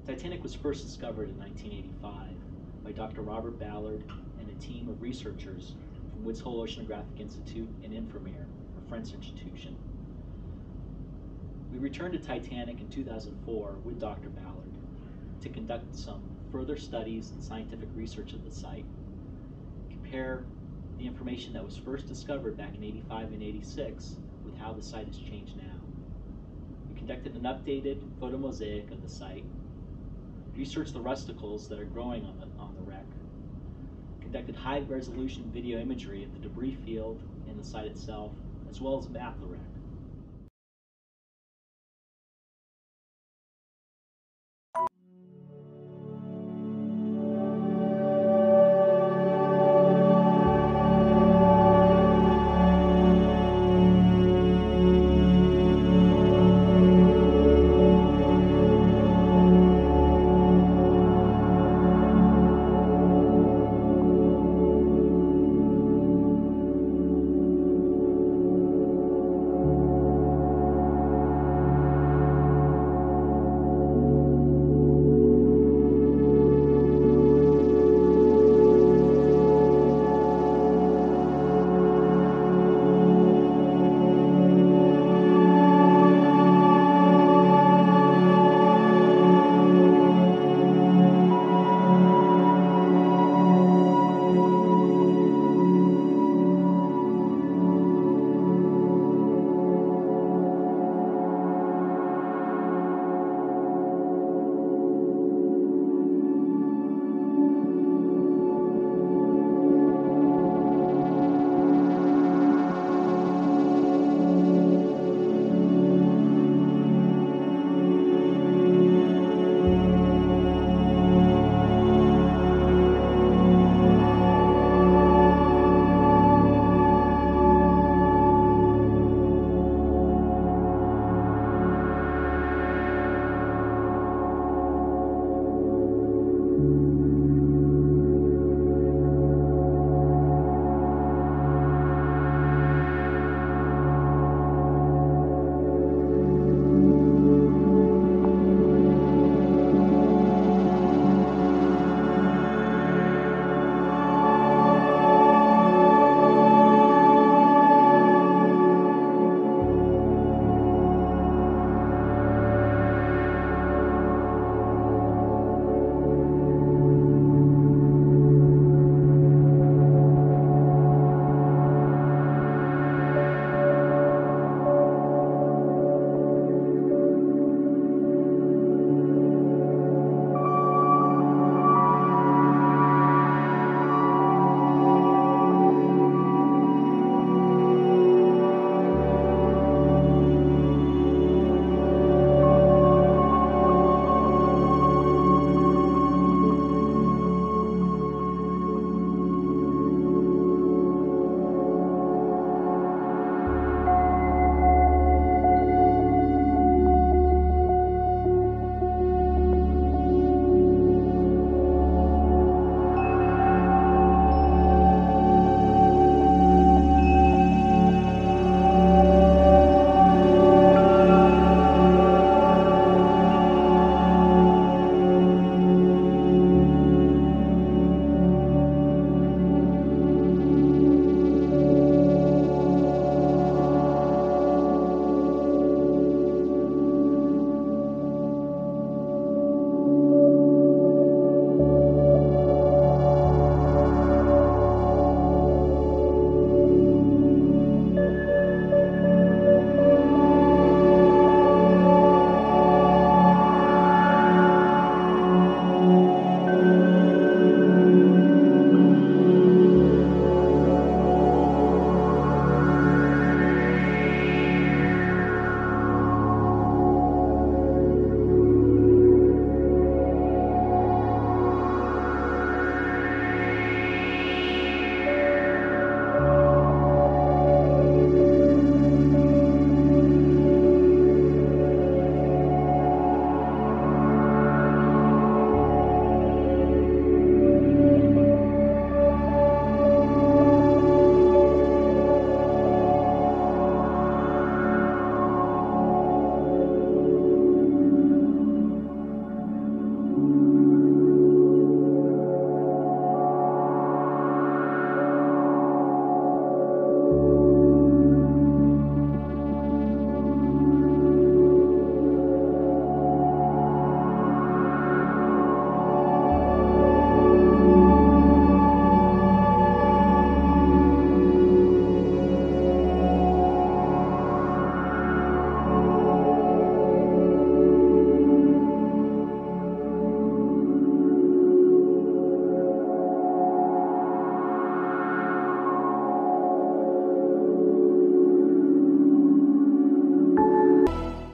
Titanic was first discovered in 1985 by Dr. Robert Ballard and a team of researchers from Woods Hole Oceanographic Institute and Infirmare, a French institution. We returned to Titanic in 2004 with Dr. Ballard to conduct some further studies and scientific research of the site, compare the information that was first discovered back in 85 and 86 with how the site has changed now. We conducted an updated photomosaic of the site, researched the rusticles that are growing on the wreck, conducted high-resolution video imagery of the debris field and the site itself, as well as mapped the wreck.